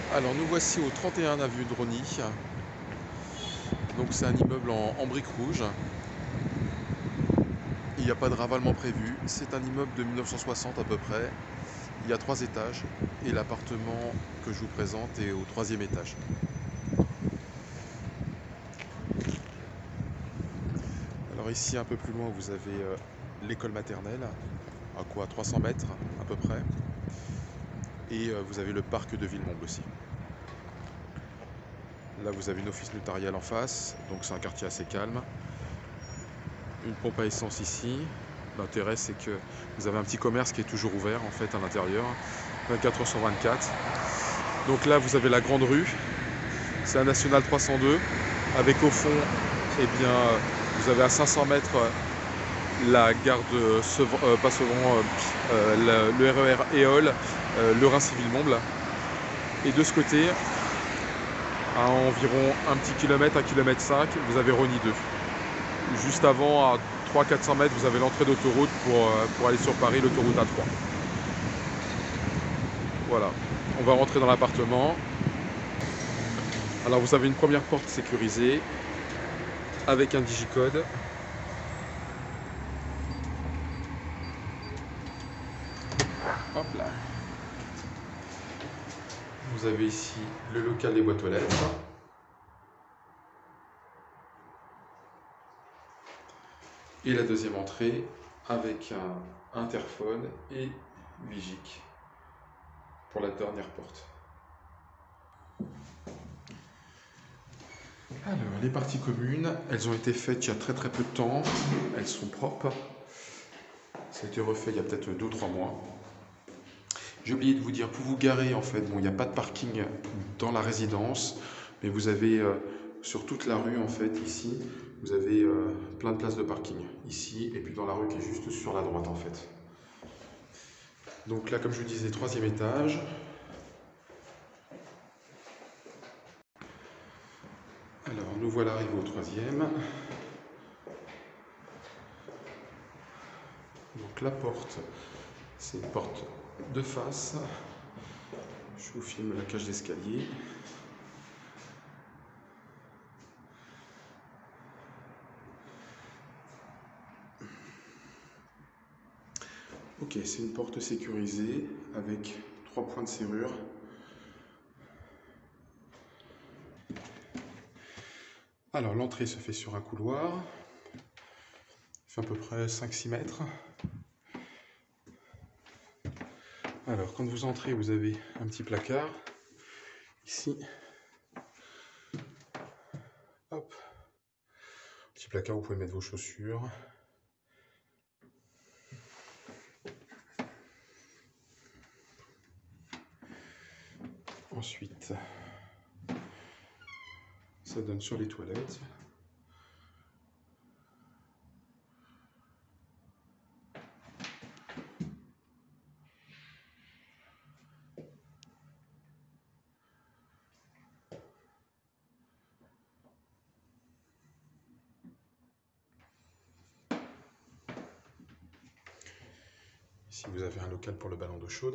Alors nous voici au 31 avenue de Rosny. Donc c'est un immeuble en briques rouges. Il n'y a pas de ravalement prévu. C'est un immeuble de 1960 à peu près. Il y a 3 étages et l'appartement que je vous présente est au 3e étage. Alors ici un peu plus loin vous avez l'école maternelle, à quoi 300 mètres à peu près. Et vous avez le parc de Villemomble aussi. Là vous avez une office notariale en face, donc c'est un quartier assez calme. Une pompe à essence ici. L'intérêt c'est que vous avez un petit commerce qui est toujours ouvert en fait à l'intérieur, 24 h sur 24. Donc là vous avez la grande rue, c'est la nationale 302, avec au fond, eh bien, vous avez à 500 mètres la gare de pas Sevran, le RER Éole, le Reims-Villemomble. Et de ce côté, à environ un petit kilomètre, 1,5 km, vous avez Rosny 2. Juste avant, à 300-400 mètres, vous avez l'entrée d'autoroute pour aller sur Paris, l'autoroute A3. Voilà, on va rentrer dans l'appartement. Alors vous avez une première porte sécurisée avec un digicode. Hop là. Vous avez ici le local des boîtes aux lettres. Et la deuxième entrée avec un interphone et Vigic pour la dernière porte. Alors, les parties communes, elles ont été faites il y a très peu de temps. Elles sont propres. Ça a été refait il y a peut-être 2 ou 3 mois. J'ai oublié de vous dire, pour vous garer, en fait, bon, il n'y a pas de parking dans la résidence, mais vous avez sur toute la rue, en fait, ici, vous avez plein de places de parking. Ici, et puis dans la rue qui est juste sur la droite, en fait. Donc là, comme je vous disais, 3e étage. Alors, nous voilà arrivés au 3e. Donc la porte, c'est une porte de face. Je vous filme la cage d'escalier. Ok, c'est une porte sécurisée avec 3 points de serrure. Alors l'entrée se fait sur un couloir. Il fait à peu près 5-6 mètres. Alors quand vous entrez, vous avez un petit placard. Ici. Hop. Petit placard où vous pouvez mettre vos chaussures. Ensuite, ça donne sur les toilettes. Ici, vous avez un local pour le ballon d'eau chaude.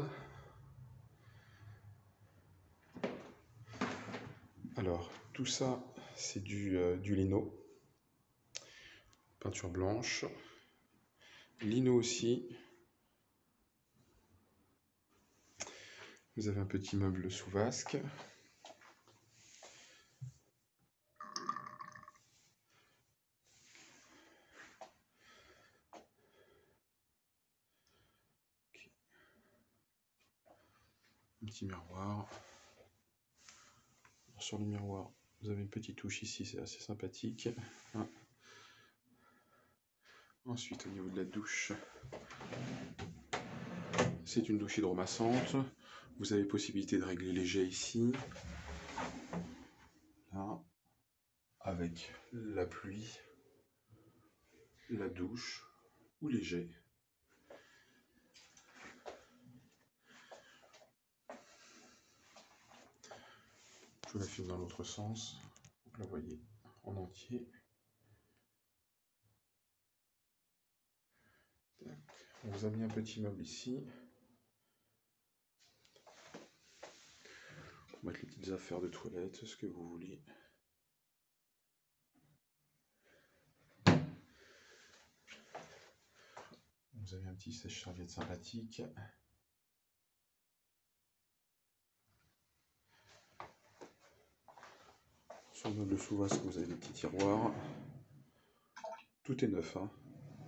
Alors, tout ça, c'est du lino. Peinture blanche. Lino aussi. Vous avez un petit meuble sous vasque. Un petit miroir. Sur le miroir, vous avez une petite touche ici, c'est assez sympathique. Ensuite, au niveau de la douche, c'est une douche hydromassante. Vous avez possibilité de régler les jets ici. Là, avec la pluie, la douche ou les jets. Je vous la filme dans l'autre sens, pour que vous la voyez en entier. On vous a mis un petit meuble ici. On va mettre les petites affaires de toilette, ce que vous voulez. Vous avez un petit sèche-serviette sympathique. Sur le meuble sous vasque, vous avez des petits tiroirs. Tout est neuf, hein.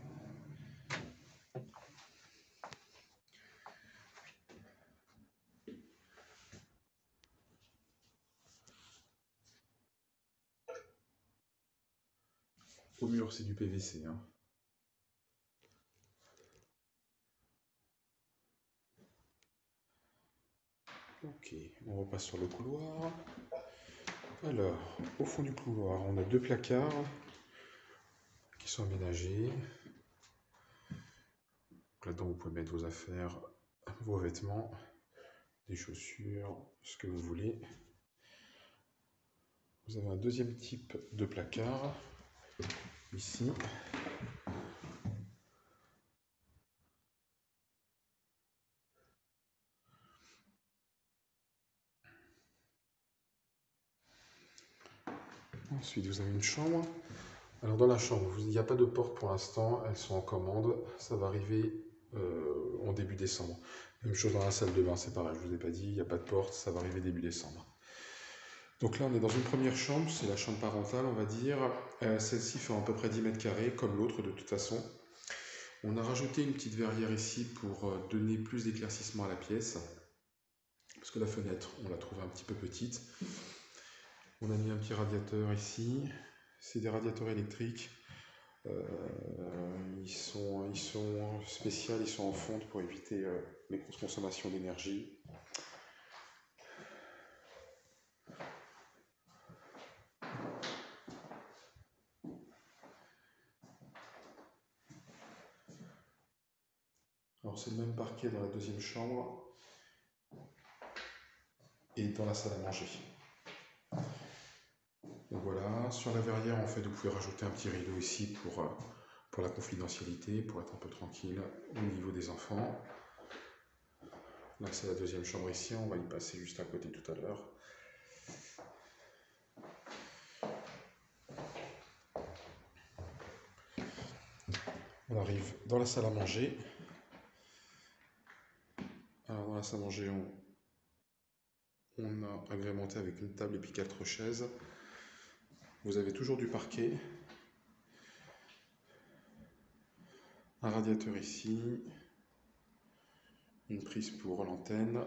Au mur, c'est du PVC, hein. Ok, on repasse sur le couloir. Alors, au fond du couloir, on a deux placards qui sont aménagés. Là-dedans, vous pouvez mettre vos affaires, vos vêtements, des chaussures, ce que vous voulez. Vous avez un deuxième type de placard, ici. Ensuite, vous avez une chambre. Alors, dans la chambre, il n'y a pas de porte pour l'instant, elles sont en commande. Ça va arriver en début décembre. Même chose dans la salle de bain, c'est pareil, je ne vous ai pas dit, il n'y a pas de porte, ça va arriver début décembre. Donc là, on est dans une première chambre, c'est la chambre parentale, on va dire. Celle-ci fait à peu près 10 mètres carrés, comme l'autre de toute façon. On a rajouté une petite verrière ici pour donner plus d'éclaircissement à la pièce. Parce que la fenêtre, on l'a trouvée un petit peu petite. On a mis un petit radiateur ici. C'est des radiateurs électriques. Ils sont spéciaux, ils sont en fonte pour éviter les grosses consommations d'énergie. Alors c'est le même parquet dans la deuxième chambre et dans la salle à manger. Donc voilà, sur la verrière en fait vous pouvez rajouter un petit rideau ici pour la confidentialité, pour être un peu tranquille au niveau des enfants. Là c'est la deuxième chambre ici, on va y passer juste à côté tout à l'heure. On arrive dans la salle à manger. Alors dans la salle à manger, on a agrémenté avec une table et puis 4 chaises. Vous avez toujours du parquet. Un radiateur ici. Une prise pour l'antenne.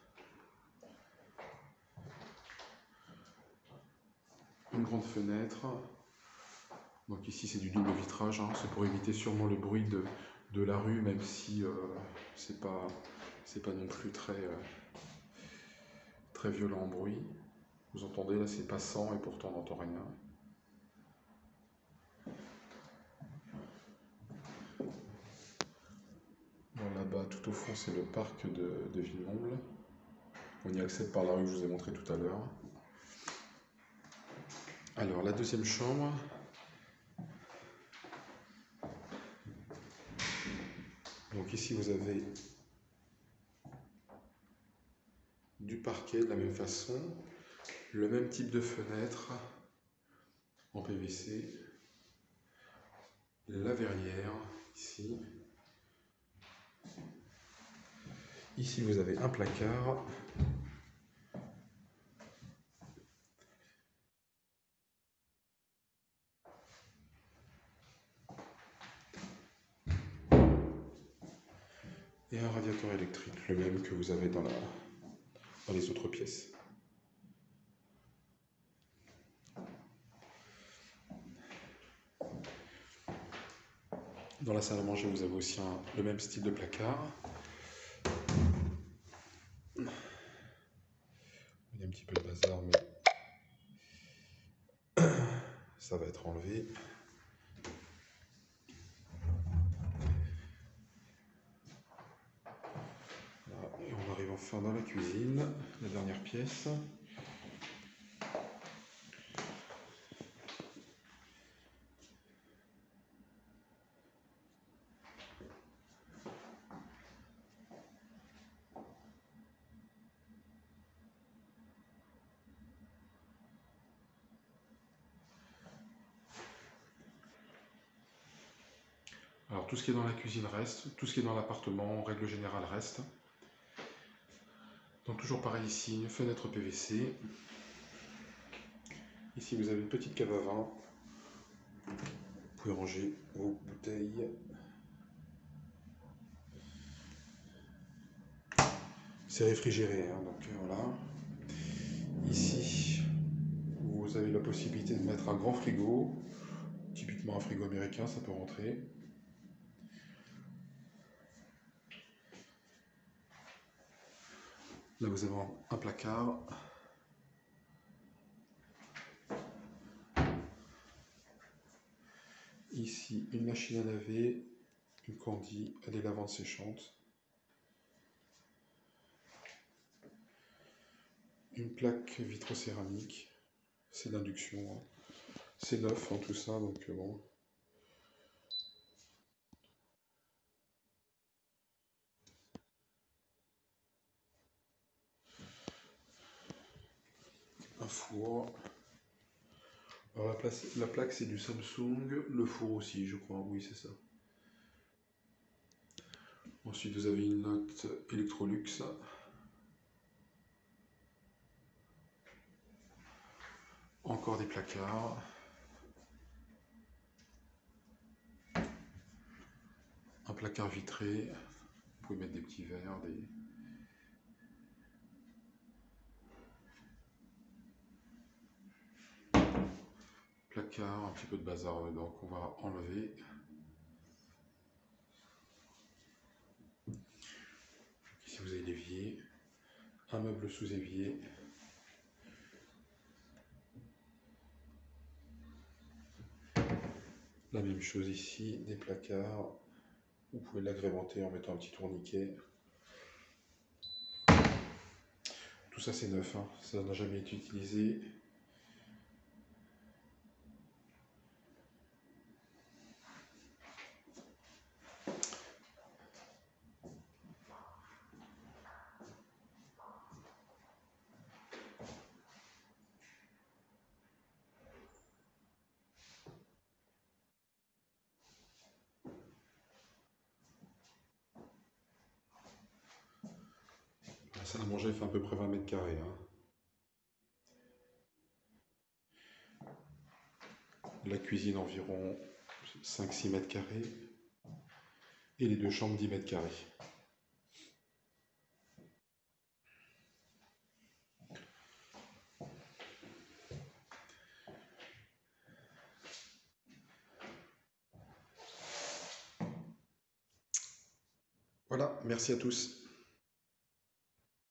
Une grande fenêtre. Donc ici c'est du double vitrage, hein. C'est pour éviter sûrement le bruit de la rue, même si c'est pas non plus très violent en bruit. Vous entendez là, c'est passant et pourtant on n'entend rien. Bon, là-bas, tout au fond, c'est le parc de Villemomble. On y accède par la rue que je vous ai montré tout à l'heure. Alors, la deuxième chambre. Donc ici, vous avez du parquet de la même façon, le même type de fenêtre en PVC, la verrière ici. Ici, vous avez un placard. Et un radiateur électrique, le même que vous avez dans les autres pièces. Dans la salle à manger, vous avez aussi le même style de placard. Il y a un petit peu de bazar, mais ça va être enlevé. Voilà. Et on arrive enfin dans la cuisine, la dernière pièce. Alors tout ce qui est dans la cuisine reste, tout ce qui est dans l'appartement, en règle générale, reste. Donc toujours pareil ici, une fenêtre PVC. Ici vous avez une petite cave à vin. Vous pouvez ranger vos bouteilles. C'est réfrigéré, hein, donc voilà. Ici, vous avez la possibilité de mettre un grand frigo. Typiquement un frigo américain, ça peut rentrer. Là vous avez un placard. Ici, une machine à laver, une Candy, des lavandes séchantes. Une plaque vitrocéramique, c'est d'induction. Hein. C'est neuf, hein, tout ça, donc bon. Un four. Alors la plaque c'est du Samsung, le four aussi, je crois, oui c'est ça. Ensuite vous avez une note Electrolux. Encore des placards. Un placard vitré. Vous pouvez mettre des petits verres, des... placard, un petit peu de bazar dedans qu'on va enlever. Ici vous avez l'évier, un meuble sous évier. La même chose ici, des placards. Vous pouvez l'agrémenter en mettant un petit tourniquet. Tout ça c'est neuf, hein. Ça n'a jamais été utilisé. La salle à manger fait à peu près 20 mètres carrés. Hein. La cuisine environ 5-6 mètres carrés. Et les deux chambres 10 mètres carrés. Voilà, merci à tous.